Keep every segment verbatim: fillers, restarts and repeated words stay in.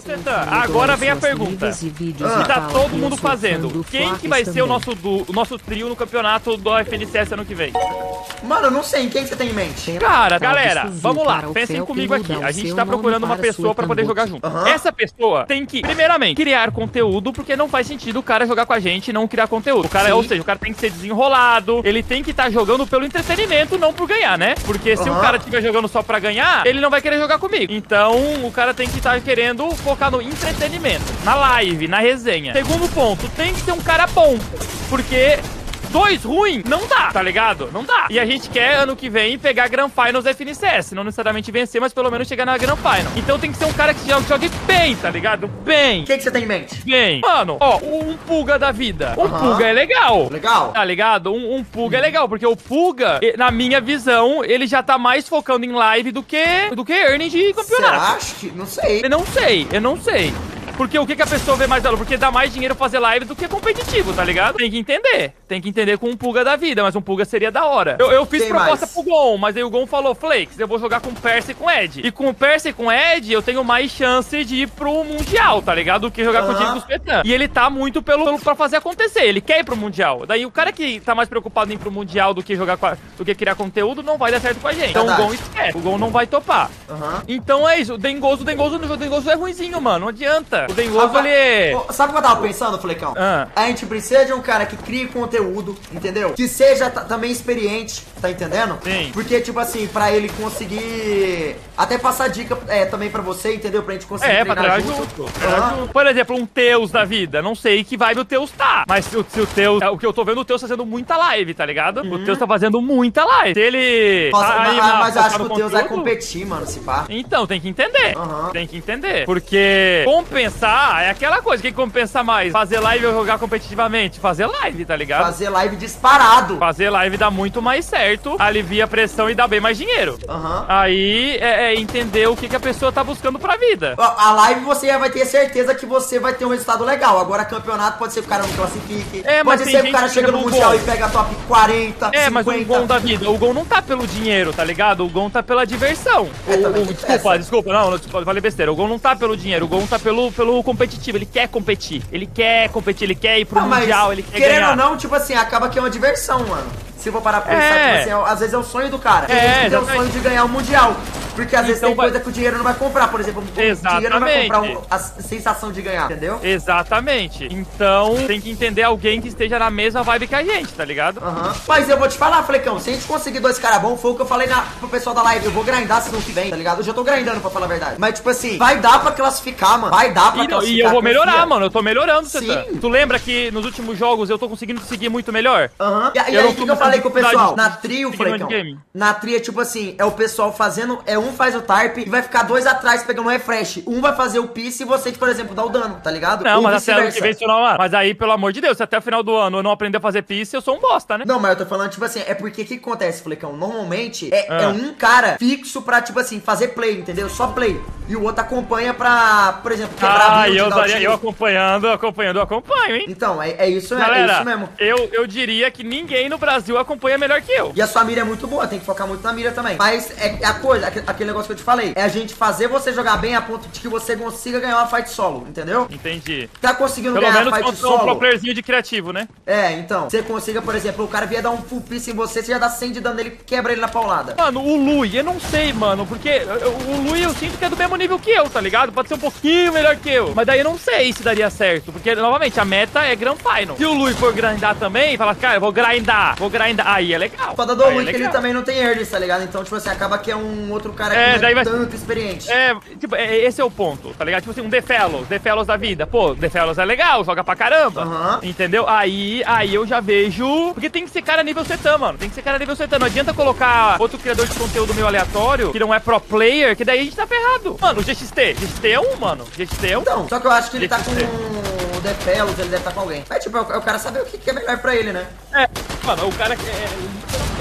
Setan, agora vem a pergunta. Ah. Que tá todo mundo fazendo. Quem que vai ser o nosso, do, o nosso trio no campeonato do F N C S ano que vem? Mano, eu não sei. Quem que você tem em mente? Cara, galera, vamos lá. Pensem comigo aqui. A gente tá procurando uma pessoa pra poder jogar junto. Uhum. Essa pessoa tem que, primeiramente, criar conteúdo, porque não faz sentido o cara jogar com a gente e não criar conteúdo. O cara, Sim. ou seja, o cara tem que ser desenrolado, ele tem que estar jogando pelo entretenimento, não por ganhar, né? Porque se Uhum. o cara estiver jogando só pra ganhar, ele não vai querer jogar comigo. Então, o cara tem que estar querendo focar no entretenimento, na live, na resenha. Segundo ponto, tem que ser um cara bom, porque dois ruim não dá, tá ligado? Não dá. E a gente quer, ano que vem, pegar Grand Finals F N C S. Não necessariamente vencer, mas pelo menos chegar na Grand Final. Então tem que ser um cara que jogue, jogue bem, tá ligado? Bem. Quem que você tem em mente? Bem. Mano, ó, um Puga da vida. Um Aham. Puga é legal. Legal. Tá ligado? Um, um Puga é legal, porque o Puga, e- na minha visão, ele já tá mais focando em live do que, do que earning de campeonato. Será? Acho que... Não sei. Eu não sei, eu não sei. Porque o que, que a pessoa vê mais valor? Porque dá mais dinheiro fazer live do que competitivo, tá ligado? Tem que entender. Tem que entender com um Puga da vida, mas um Puga seria da hora. Eu, eu fiz Quem proposta mais? pro Gon, mas aí o Gon falou, Flakes, eu vou jogar com Percy e com Ed. E com Percy e com Ed, eu tenho mais chance de ir pro Mundial, tá ligado? Do que jogar com o time Aham. dos Petan. E ele tá muito pelo, pelo pra fazer acontecer. Ele quer ir pro Mundial. Daí o cara que tá mais preocupado em ir pro Mundial do que jogar com a- do que criar conteúdo, não vai dar certo com a gente. Então o Verdade. Gon esquece. O Gon não vai topar. Aham. Então é isso. O Dengoso, o Dengoso, o Dengoso é ruinzinho, mano. Não adianta. O Dengoso, Rapaz, ele... Ô, sabe o que eu tava pensando, Flecão? Ah. A gente precisa de um cara que crie conteúdo, entendeu? Que seja t- também experiente, tá entendendo? Sim. Porque, tipo assim, pra ele conseguir até passar dica é, também pra você, entendeu? Pra gente conseguir É, pra treinar treinar junto. junto. treinar Aham. junto. Por exemplo, um Teus da vida. Não sei que vibe o Teus tá. Mas se o, se o Teus... O que eu tô vendo, o Teus tá fazendo muita live, tá ligado? O Teus tá fazendo muita live. Se ele... Nossa, tá aí mas, na- mas eu acho que focado o no Deus vai conteúdo, competir, mano, se pá. então, tem que entender. Aham. Tem que entender. Porque compensar é aquela coisa. Quem compensa mais? Fazer live ou jogar competitivamente? Fazer live, tá ligado? Fazer live disparado. Fazer live dá muito mais certo, alivia a pressão e dá bem mais dinheiro. Aham. Aí é, é entender o que, que a pessoa tá buscando pra vida. Ó, a live você já vai ter certeza que você vai ter um resultado legal. Agora, campeonato pode ser que o cara não classifique. É, mas pode tem ser que o gente cara que chega chega no no Mundial gol. e pega top quarenta, É, mas o cinquenta. Gon da vida, o Gon não tá pelo dinheiro, tá ligado? O Gon tá pela diversão. É, O- também o- tem desculpa, essa. desculpa, não, não, desculpa, eu falei besteira. O Gon não tá pelo dinheiro, o Gon tá pelo, pelo competitivo. Ele quer competir, ele quer competir, ele quer ir pro Ah, mas, Mundial, ele quer querendo ganhar. ou não, tipo assim, acaba que é uma diversão, mano. Se eu for parar pra pensar, É. tipo assim, é- às vezes é o sonho do cara. Tem É, gente que tem o exatamente. sonho de ganhar o Mundial. Porque às vezes Então tem vai- coisa que o dinheiro não vai comprar. Por exemplo, o dinheiro não vai Exatamente. comprar o- a sensação de ganhar, entendeu? Exatamente. Então, tem que entender alguém que esteja na mesma vibe que a gente, tá ligado? Aham. Mas eu vou te falar, Flecão, se a gente conseguir dois caras bons, foi o que eu falei na, pro pessoal da live. Eu vou grindar se não que vem, tá ligado? Eu já tô grindando, pra falar a verdade. Mas, tipo assim, vai dar pra classificar, mano. Vai dar pra E, não- classificar. e eu vou melhorar, confia. mano. Eu tô melhorando, Sim. Setan. Tu lembra que nos últimos jogos eu tô conseguindo seguir muito melhor? Aham. E, e Eu aí, não o que, tô que eu falei com o com pessoal? dificuldade Na trio, de seguir no Flecão. endgame. Na tria, tipo assim, é o pessoal fazendo. É um faz o tarp e vai ficar dois atrás pegando um refresh. Um vai fazer o piece e você, por exemplo, dá o dano, tá ligado? Não, Ou mas até ano que vice-versa. vem isso não é. Mas aí, pelo amor de Deus, se até o final do ano eu não aprender a fazer piece, eu sou um bosta, né? Não, mas eu tô falando, tipo assim, é porque o que acontece, Flecão? Normalmente é, Ah. é um cara fixo pra, tipo assim, fazer play, entendeu? Só play. E o outro acompanha pra, por exemplo, quebrar Ah, build, e eu, dar o daria, tiro. eu acompanhando, acompanhando, eu acompanho, hein? Então, é, é isso, é, é Galera, isso mesmo. eu, eu diria que ninguém no Brasil acompanha melhor que eu. E a sua mira é muito boa, tem que focar muito na mira também. Mas é, é a coisa, aque- aquele negócio que eu te falei, é a gente fazer você jogar bem a ponto de que você consiga ganhar uma fight solo, entendeu? Entendi. Tá conseguindo Pelo ganhar menos a fight contra um pro solo? playerzinho de criativo, né? É, então, você consiga, por exemplo, o cara vier dar um full piece em você, você já dá cem de dano nele, quebra ele na paulada. Mano, o Lui, eu não sei, mano, porque eu- o Lui eu sinto que é do mesmo nível que eu, tá ligado? Pode ser um pouquinho melhor que eu. Mas daí eu não sei se daria certo, porque, novamente, a meta é Grand Final. Se o Lui for grindar também, fala, cara, eu vou grindar, vou grindar, aí é legal. Foda do Aí é Lui que ele legal. também não tem early, tá ligado? Então, tipo assim, acaba que é um outro cara que É, não daí é vai- tanto experiente. É, tipo, é- esse é o ponto, tá ligado? Tipo assim, um The Fellows, The Fellows da vida. Pô, The Fellows é legal, joga pra caramba. Aham. Entendeu? Aí, aí eu já vejo... Porque tem que ser cara nível Setan, mano. Tem que ser cara nível Setan. Não adianta colocar outro criador de conteúdo meio aleatório, que não é pro player, que daí a gente tá ferrado. Mano, o G X T. G X T é um, mano. G X T é um. Então, só que eu acho que ele tá com G X T. o Depelos, ele deve estar com alguém. É tipo, é o é o cara saber o que que é melhor pra ele, né? É, mano, o cara que é... literalmente,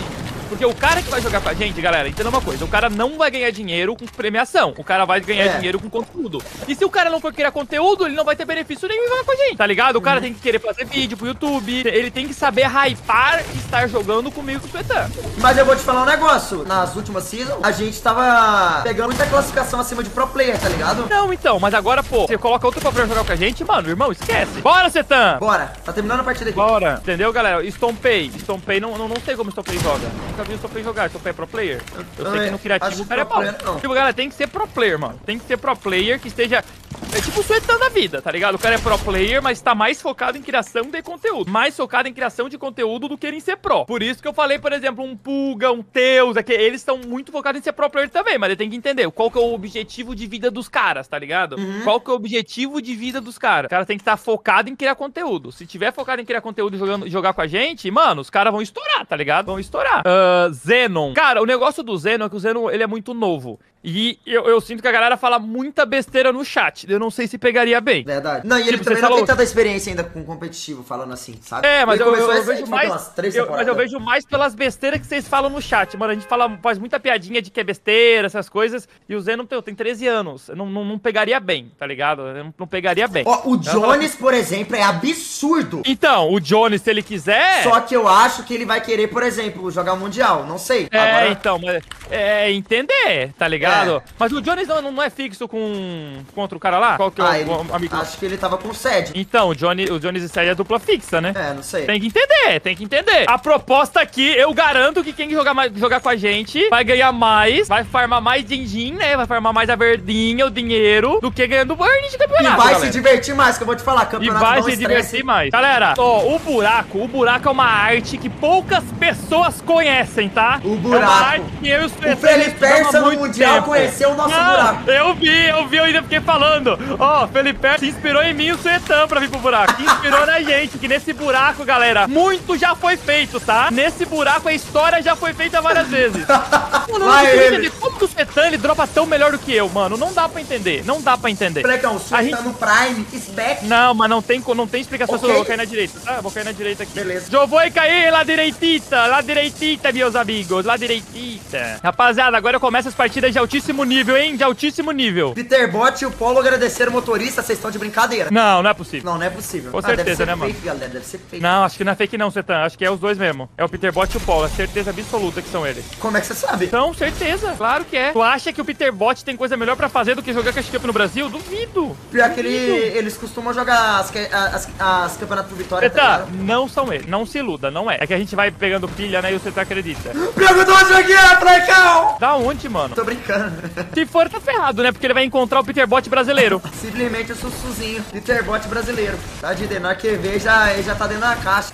Porque o cara que vai jogar com a gente, galera, entenda uma coisa, o cara não vai ganhar dinheiro com premiação, o cara vai ganhar É. dinheiro com conteúdo. E se o cara não for criar conteúdo, ele não vai ter benefício nenhum em jogar com a gente, tá ligado? O cara tem que querer fazer vídeo pro YouTube, ele tem que saber hypar e estar jogando comigo com o Suetan. Mas eu vou te falar um negócio. Nas últimas seasons, a gente tava pegando muita classificação acima de pro player, tá ligado? Não, então, mas agora, pô, você coloca outro pra jogar com a gente, mano, irmão, esquece. Bora, Suetan! Bora, tá terminando a partida aqui. Bora. Entendeu, galera? Stompei. Stompei, não, não, não sei como Stompei joga. Nunca vi o Stompei jogar. Stompei é pro player. Eu, eu sei que no acho criativo que o cara é pro bom. player, não. Tipo, galera, tem que ser pro player, mano. Tem que ser pro player que esteja... É tipo o Suetan da vida, tá ligado? O cara é pro player, mas tá mais focado em criação de conteúdo. Mais focado em criação de conteúdo do que em ser pro. Por isso que eu falei, por exemplo, um Pulga, um Teus, é que eles estão muito focados em ser pro player também, mas ele tem que entender qual que é o objetivo de vida dos caras, tá ligado? Uhum. Qual que é o objetivo de vida dos caras. O cara tem que estar focado em criar conteúdo. Se tiver focado em criar conteúdo e jogando, jogar com a gente, mano, os caras vão estourar, tá ligado? Vão estourar. Uh, Zenon. Cara, o negócio do Zenon é que o Zenon, ele é muito novo. E eu, eu sinto que a galera fala muita besteira no chat. Eu não sei se pegaria bem. Verdade. Não, e ele Tipo, também você não falou- tem tanta experiência ainda com competitivo, falando assim, sabe? É, mas ele eu, eu, começou eu recente, vejo faltam mais. umas três eu- mas eu temporadas. vejo mais pelas besteiras que vocês falam no chat, mano. A gente fala, faz muita piadinha de que é besteira, essas coisas. E o Zenon tem, tem treze anos. Eu Não, não, não pegaria bem, tá ligado? Eu Não, não pegaria bem. Ó, o Jones, por exemplo, é absurdo. Então, o Johnny, se ele quiser. Só que eu acho que ele vai querer, por exemplo, jogar o Mundial. Não sei. É, Agora, então, mas é entender, tá ligado? É. Mas o Jones não, não é fixo com contra o cara lá? Qual que é ah, o, ele- o amigo? acho que ele tava com sede. Então, o Johnny, o Jones e Sérgio é dupla fixa, né? É, não sei. Tem que entender, tem que entender. A proposta aqui, eu garanto que quem jogar, mais, jogar com a gente vai ganhar mais, vai farmar mais din-din, né? Vai farmar mais a verdinha, o dinheiro, do que ganhando burn de E campeonato, vai galera. se divertir mais, que eu vou te falar. E Campeonato vai não se estresse. divertir mais. Galera, ó, o buraco, o buraco é uma arte que poucas pessoas conhecem, tá? O É buraco. uma arte que eu e o Suetan Felipe estudamos Persa há no muito Mundial tempo. conheceu o nosso Não, buraco. Eu vi, eu vi, eu ainda fiquei falando. Ó, Felipe Persa se inspirou em mim e o Suetan pra vir pro buraco. Se inspirou na gente, que nesse buraco, galera, muito já foi feito, tá? Nesse buraco a história já foi feita várias vezes. Mano, eu não Vai consigo ele. entender como que o Suetan ele dropa tão melhor do que eu, mano. Não dá pra entender, não dá pra entender. Flecão, o Sul A tá gente- no Prime, is back. Não, mas não tem, co- não tem explicação. Ok. Eu vou cair na direita, tá? Eu vou cair na direita aqui. Beleza. Eu vou cair lá direitita, lá direitita, meus amigos, lá direitita. Rapaziada, agora começa as partidas de altíssimo nível, hein? De altíssimo nível. Peter Bot e o Polo agradeceram o motorista, vocês estão de brincadeira. Não, não é possível. Não, não é possível. Com Ah, deve certeza, ser né, mano? fake, galera, deve ser fake. Não, acho que não é fake não, Setan. Acho que é os dois mesmo. É o Peter Bot e o Paul. É certeza absoluta que são eles. Como é que você sabe? Então, certeza. Claro que é. Tu acha que o Peter Bot tem coisa melhor pra fazer do que jogar Cash Cup no Brasil? Duvido. Pior que ele, eles costumam jogar as, que- as, as campeonatos por vitória, tá Setan, ligado? não são eles. Não se iluda, não é. É que a gente vai pegando pilha, né? E o Setan acredita. Perguntou onde aqui é, Flecão! Da onde, mano? Tô brincando. Se for, tá ferrado, né? Porque ele vai encontrar o Peter Bot brasileiro. Simplesmente o sussuzinho, Peter Bot brasileiro. Tá de dentro, na Q V já, ele já tá dentro da caixa.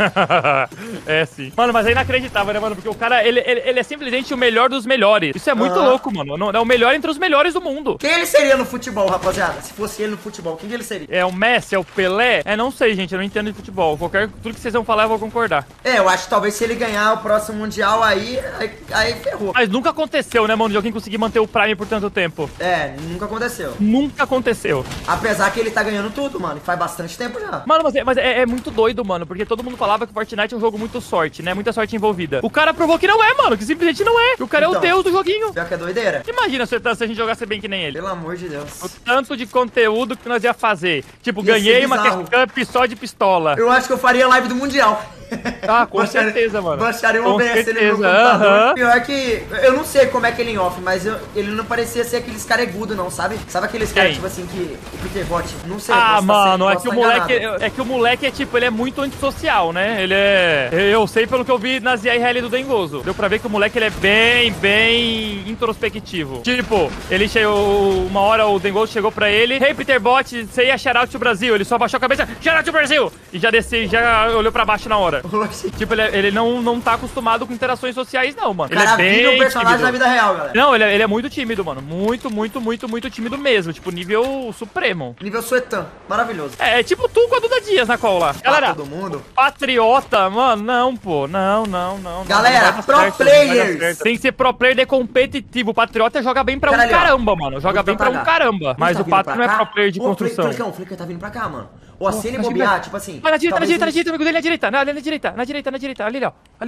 É, sim. Mano, mas é inacreditável, né, mano? Porque o cara, ele, ele, ele é simplesmente o melhor dos melhores. Isso é muito Aham. louco, mano. Não- É o melhor entre os melhores do mundo. Quem ele seria no futebol, rapaziada? Se fosse ele no futebol, quem que ele seria? É o Messi, é o Pelé? É, não sei, gente. Eu não entendo de futebol. Qualquer tudo que vocês vão falar, eu vou concordar. É, eu acho que talvez se ele ganhar o próximo Mundial aí, aí, aí ferrou. Mas nunca aconteceu, né, mano? De alguém conseguir manter o Prime por tanto tempo. É, nunca aconteceu. Nunca aconteceu. Apesar que ele tá ganhando tudo, mano, e faz bastante tempo já. Mano, mas, é, mas é, é muito doido, mano. Porque todo mundo falava que o Fortnite é um jogo muito sorte, né? Muita sorte envolvida. O cara provou que não é, mano. Que simplesmente não é. Que o cara é Então. o deus do joguinho. Pior que é doideira. Imagina se se a gente jogasse bem que nem ele. Pelo amor de Deus. O tanto de conteúdo que nós ia fazer. Tipo, Ia ser ganhei uma bizarro. Cash Cup só de pistola. Eu acho que eu faria live do Mundial. Ah, com Baixaria- certeza, mano. Baixaria um Com O B S ali no meu certeza, computador. aham. Pior que, eu não sei como é que ele em off, mas eu- ele não parecia ser aqueles caregudo não, sabe? Sabe aqueles caras, Quem? tipo assim, que o Peter Bot, não sei. Ah, posso tá mano, sendo- é posso que o tá moleque, enganado. é que o moleque é tipo, ele é muito antissocial, né? Ele é, eu sei pelo que eu vi nas I R L do Dengoso. Deu pra ver que o moleque ele é bem, bem introspectivo. Tipo, ele chegou, uma hora o Dengoso chegou pra ele, hey Peter Bot, você ia shout out to Brasil. Ele só baixou a cabeça, shout out to Brasil! E já desceu, já olhou pra baixo na hora. Oxi. Tipo, ele, ele não, não tá acostumado com interações sociais, não, mano. O cara ele é vira bem um personagem tímido. na vida real, galera. Não, ele é, ele é muito tímido, mano. Muito, muito, muito, muito tímido mesmo. Tipo, nível supremo. Nível Suetan, maravilhoso. É, é tipo tu com a Duda Dias na call lá. Galera, todo mundo. patriota, mano, não, pô. Não, não, não. não, Galera, não vai dar pro certo, não vai dar players. certo. Tem que ser pro player de competitivo. O patriota joga bem pra um Caralho, ó. caramba, mano. Joga Vou bem pra um pagar. caramba. Mas Tá o vindo Pato pra não é cá? pro player de Ô, construção. Flecão, o Flecão tá vindo pra cá, mano. Ó, se ele tá bobear, chegando. tipo assim. Vai na direita, na talvez direita, na ele- direita, amigo dele na direita. Na, ali na direita, na direita, na direita. Ali, ó. Ali, ó.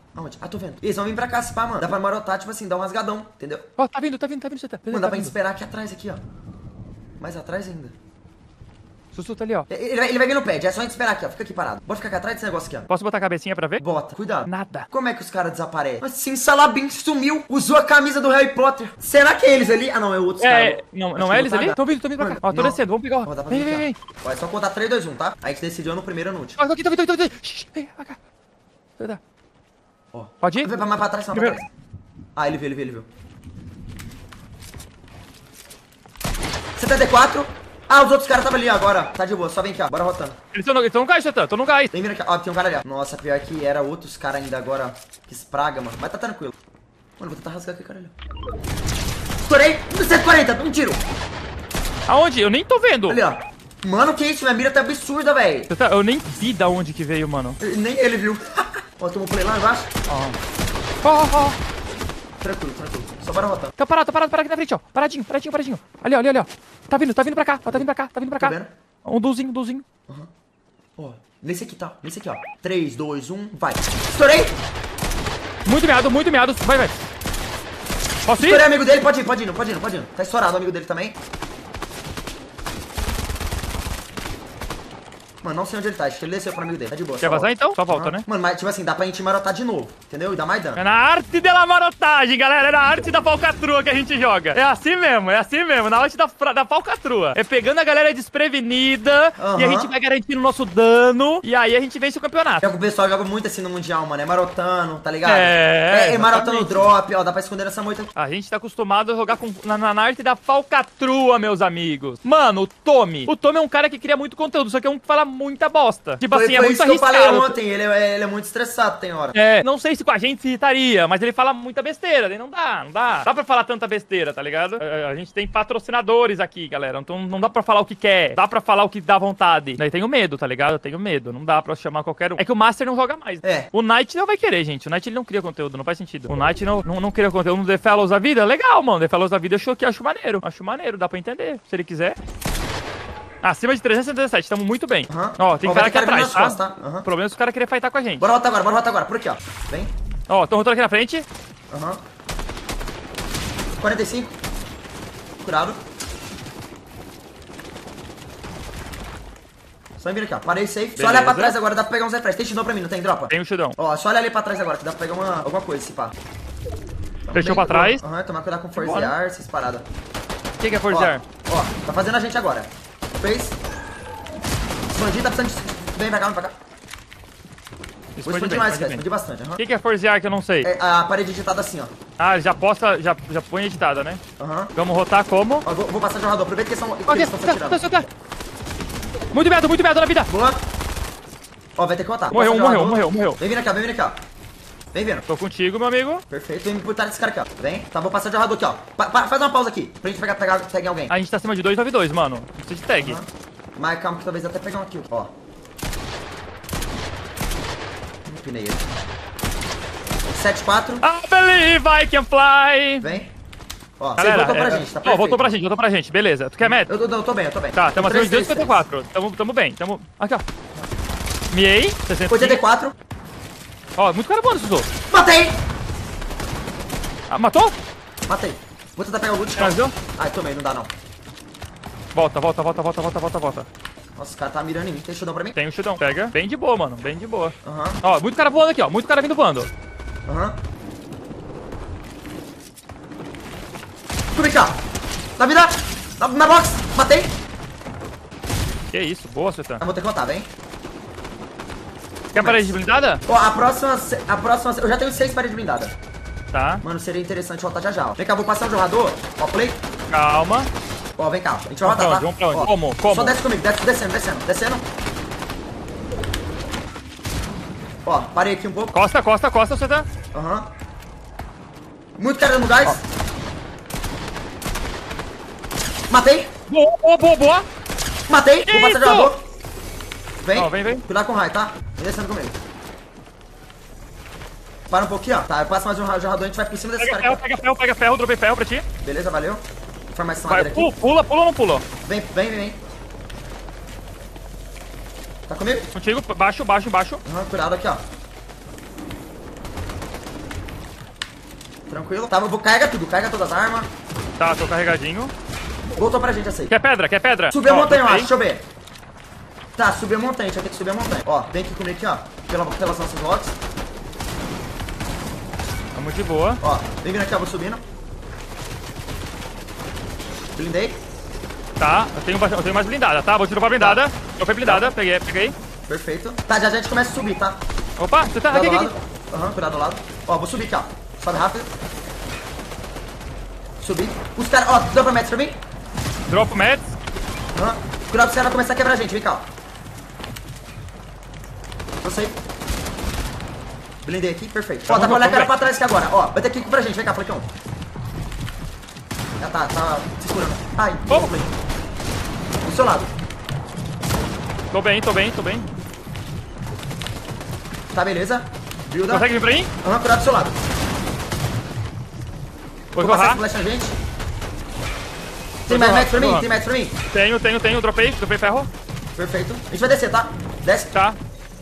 Aonde? Ah, tô vendo. Eles vão vir pra cá, se pá, mano. Dá pra marotar, tipo assim, dar um rasgadão, entendeu? Ó, tá vindo, tá vindo, tá vindo, você tá. Mano, dá pra gente esperar aqui atrás, aqui, ó. Mais atrás ainda. Sussu tá ali, ó. Ele vai, ele vai vir no pad, é só a gente esperar aqui, ó. Fica aqui parado. Bora ficar aqui atrás desse negócio aqui, ó. Posso botar a cabecinha pra ver? Bota, cuidado. Nada. Como é que os caras desaparecem? Mas sim, Salabim sumiu, usou a camisa do Harry Potter. Será que é eles ali? Ah, não, é outros É, caras. não, Acho não que é não eles tá ali? nada. Tão vindo, tão vindo pra cá. Mano, Ó, tô não. descendo, vamos pegar. Ó, dá pra Vem, vir vem, aqui, vem. ó. Ó, é só contar três, dois, um, tá? A gente decidiu no primeiro ou no último. Ó, tô aqui, tô vindo, tô vindo, tô vindo. Shhh, vem, pra cá. Tá. Ó. Pode ir? Vai mais pra trás, mais pra trás. Ah, ele viu, ele viu, ele viu. setenta e quatro. Ah, os outros caras estavam ali ó, agora. Tá de boa, só vem aqui, ó. Bora rotando. Eles estão no, eles tão no gás, Setã. Tô no gás. Vem vindo aqui, ó. Tem um cara ali, ó. Nossa, pior que era outros caras ainda agora. Que espraga, mano. Mas tá tranquilo. Mano, vou tentar rasgar aquele cara ali. Estourei. cento e quarenta, um tiro. Aonde? Eu nem tô vendo. Ali, ó. Mano, que isso? Minha mira tá absurda, velho. Setã, eu nem vi da onde que veio, mano. Nem ele viu. Ó, tomou play lá embaixo. Ó, ó, ó. Tranquilo, tranquilo. Só bora rotar. Tá parado, tá parado, parado aqui na frente, ó. Paradinho, paradinho, paradinho. Ali, ó, ali, ali, ó. Tá vindo, tá vindo pra cá, ó, tá vindo pra cá, tá vindo pra cá. Tá vendo? Um duzinho, um duzinho. Aham. Ó, nesse aqui, tá? Nesse aqui, ó. três, dois, um, vai. Estourei! Muito meado, muito meado. Vai, vai. Posso ir? Estourei, amigo dele. Pode ir, pode ir, pode ir, pode ir. Tá estourado o amigo dele também. Mano, não sei onde ele tá. Acho que ele desceu pro amigo dele. Tá de boa. Quer vazar então? Só volta, Aham. né? Mano, mas tipo assim, dá pra gente marotar de novo. Entendeu? E dar mais dano. É na arte da marotagem, galera. É na arte da falcatrua que a gente joga. É assim mesmo, é assim mesmo. Na arte da, fra- da falcatrua. É pegando a galera desprevenida Aham. e a gente vai garantindo o nosso dano. E aí a gente vence o campeonato. É que o pessoal joga muito assim no Mundial, mano. É marotando, tá ligado? É, É, é marotando o exatamente. drop, ó. Dá pra esconder essa moita. A gente tá acostumado a jogar com, na, na arte da falcatrua, meus amigos. Mano, o Tommy. O Tommy é um cara que cria muito conteúdo, só que é um que fala muita bosta. Tipo Foi, assim, é foi muito isso que eu arriscado. falei ontem. Ele é, ele é muito estressado, tem hora. É, não sei se com a gente se irritaria, mas ele fala muita besteira, daí não dá, não dá. Dá pra falar tanta besteira, tá ligado? A, a gente tem patrocinadores aqui, galera, então não dá pra falar o que quer, dá pra falar o que dá vontade. Daí tenho medo, tá ligado? Eu tenho medo, não dá pra chamar qualquer um. É que o Master não joga mais. É. O Knight não vai querer, gente, o Knight ele não cria conteúdo, não faz sentido. O Knight não, não, não cria conteúdo no The Fellows da vida, legal, mano, The Fellows da vida eu acho, que acho maneiro, acho maneiro, dá pra entender, se ele quiser. Acima de trezentos e setenta e sete, tamo muito bem. Aham. Ó, tem Ó, cara vai aqui ter cara atrás, vindo tá? nas costas, tá? Aham. O problema é se os caras querem fightar com a gente. Bora rotar agora, bora rotar agora. Por aqui, ó. Vem. Ó, tô rotando aqui na frente. Aham. quarenta e cinco. Curado. Só vir aqui, ó. Parei safe. Só Beleza. olhar pra trás agora, dá pra pegar uns refresh. Tem shieldão pra mim, não tem dropa? Tem o shieldão. Ó, só olha ali pra trás agora, que dá pra pegar uma, alguma coisa, se pá. Tamo Fechou bem pra de boa. trás. Aham, tomar cuidado com Bora. forcear, essas paradas. O que, que é Ó, forcear? ó, tá fazendo a gente agora. Fez. Esse bandido tá precisando de... Vem pra cá, vem pra cá. Vou expandir mais, cara. Expandir bastante, aham. O que, que é forcear que eu não sei? É a parede digitada assim, ó. Ah, já posta, já, já põe editada, né? Aham. Vamos rotar como? Ó, vou, vou passar o jogador. Aproveita que eles são... que Ok, eles estão se tá, atirando. tá, tá, tá. Muito medo, muito medo na vida. Boa. Ó, vai ter que rotar. Morreu, Passa o morreu, jogador. morreu, morreu. Vem vindo aqui, ó. Vem vindo aqui, ó. Vem vindo. Tô contigo, meu amigo. Perfeito. Vem me putar desse cara aqui, ó. Vem. Tá, vou passar o jogador aqui, ó. Pa- pa- faz uma pausa aqui. Pra gente pegar, pegar, pegar alguém. A gente tá acima de dois nove dois, mano. Não precisa de tag. Aham. Mas calma que talvez até pegar um aqui, ó. Empinei ele. sete quatro. I believe I can fly. Vem. Ó, Galera, você voltou pra é, gente, tá ó, perfeito. voltou pra gente, voltou pra gente. Beleza. Tu quer meta? Eu, tô- eu tô bem, eu tô bem. Tá, tamo acima de três, dois cinquenta e quatro. Tamo, tamo bem, tamo... Aqui, ó. Miei, sessenta. oitenta e quatro. Ó, muito cara bom, Suzu. Matei! Ah, matou? Matei. Vou tentar pegar o loot. Finalizou? Ai, tomei, não dá não. Volta, volta, volta, volta, volta, volta, volta. Nossa, os caras tá mirando em mim. Tem shieldão pra mim? Tem o chutão. Pega. Bem de boa, mano. Bem de boa. Aham, Ó, muito cara voando aqui, ó. Muito cara vindo voando. aham. Tudo aqui, ó. Na vida. Na, na box. Matei. Que isso, boa, Sutan. Eu vou ter que contar, vem. Quer parede blindada? Ó, a próxima... se- A próxima... Eu já tenho seis paredes blindadas. Tá. Mano, seria interessante voltar já já, ó. Vem cá, vou passar o jogador. Ó, play. Calma. Ó, vem cá. A gente vai Vamos pra rodar, onde? Vamos pra onde? Ó, Como? Como? Só desce comigo. Desce, descendo, descendo. Descendo. Ó, parei aqui um pouco. Costa, costa, costa, Sutan. Aham. Muito cara no gás. Matei. Boa, boa, boa, boa. Matei. Vou passar o Isso! jogador. Vem. Ó, vem, vem. Cuidado com o raio, tá? Vem descendo comigo. Para um pouquinho, ó. Tá, eu passo mais um jogador, a gente vai por cima desse Pega cara ferro, aqui. pega ferro, pega ferro. Dropei ferro pra ti. Ó. Beleza, valeu. Informação Vai, madeira pula, aqui. pula, pula ou não pula? Vem, vem, vem, vem. Tá comigo? Contigo, baixo, baixo, baixo. Aham, cuidado aqui, ó. Tranquilo. Tá, eu vou carregar tudo. Carrega todas as armas. Tá, tô carregadinho. Voltou pra gente essa aí. Quer pedra? Quer pedra? Subir a Ó, montanha, eu dropei. acho. Deixa eu ver. Tá, subir a montanha. Deixa eu ter que subir a montanha. Ó, vem aqui comigo aqui, ó. Pela, pelas nossas lotes. Tamo de boa. Ó, vem vindo aqui, ó. Vou subindo. Blindei. Tá, eu tenho, bastante- eu tenho mais blindada, tá? Vou tirar pra blindada. Tá. Eu fui blindada, peguei, peguei. Perfeito. Tá, já a gente começa a subir, tá? Opa, você tá Cuidado aqui, do aqui, lado. aqui. Aham, cuidado do lado. Ó, vou subir aqui, ó. Sobe rápido. Subir. Os caras, ó, dá pra metros pra mim? Drop meds. Aham. Cuidado que os caras vão começar a quebrar a gente, vem cá, ó. Eu sei. Blindei aqui, perfeito. Ó, Vamos, dá pra olhar a vamos cara bem. pra trás aqui agora. Ó, vai ter aqui pra gente, vem cá, Flecão. Já tá, tá se segurando. Ai, Vamos. play. Do seu lado. Tô bem, tô bem, tô bem. Tá, beleza. Builda. Consegue vir pra mim? Aham, cuidado do seu lado. Vou Vou passar torrar. esse flash na gente. Tem Vou mais torrar, metros pra vou mim? torrar. Tem metros pra mim? Tenho, tenho, tenho. Dropei, dropei ferro. Perfeito. A gente vai descer, tá? Desce. Tá.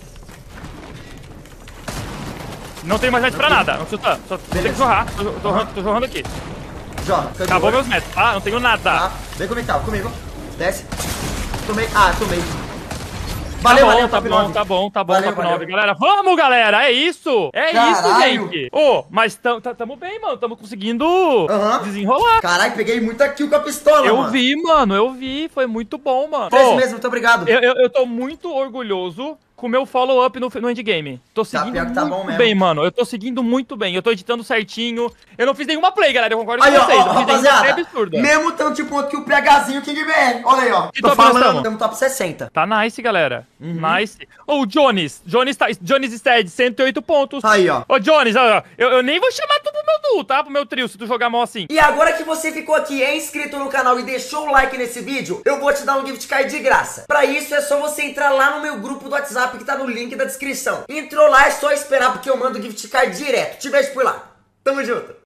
Não tenho mais meds pra nada. Não preciso, tá. Só tem que Beleza. jorrar. Tô, tô, torrando- tô jorrando aqui. Joga. Acabou meus metros, tá? Não tenho nada. Tá. Vem comigo, tá? Comigo. Desce. Tomei. Ah, tomei. Valeu, tá bom, valeu, tá top bom, nove. tá bom, tá bom, Valeu, top valeu. nove, galera. Vamos, galera, é isso. É Caralho. isso, gente. Ô, mas tam, tam- tamo bem, mano. Tamo conseguindo Aham. desenrolar. Caralho, peguei muita kill com a pistola, Eu mano. vi, mano, eu vi. Foi muito bom, mano. Fez Ô, mesmo, muito obrigado. eu, eu, eu tô muito orgulhoso com o meu follow-up no, no endgame. Tô seguindo pior que tá muito bom mesmo. bem, mano. Eu tô seguindo muito bem. Eu tô editando certinho. Eu não fiz nenhuma play, galera. Eu concordo Aí, com ó, vocês. ó, Eu não fiz nenhuma rapaziada. play absurda. Mesmo tanto de ponto que o PHzinho King B R. Olha aí, ó. Que Tô top nós falando, tamo? tamo top sessenta. Tá nice, galera. Uhum. Nice. Ô, o Jones. Jones, tá, Jones Stead, cento e oito pontos. Aí, ó. Ô, Jones, ó, eu, eu nem vou chamar tu pro meu duo, tá? Pro meu trio, se tu jogar mal assim. E agora que você ficou aqui, é inscrito no canal e deixou o like nesse vídeo, eu vou te dar um gift card de graça. Pra isso é só você entrar lá no meu grupo do WhatsApp que tá no link da descrição. Entrou lá, é só esperar porque eu mando o gift card direto. Te vejo por lá. Tamo junto.